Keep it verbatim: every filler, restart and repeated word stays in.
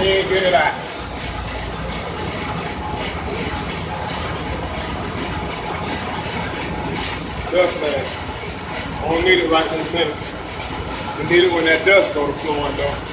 ahead and get it out. Dust mask. I don't need it right this minute. You need it when that dust goes flowing though.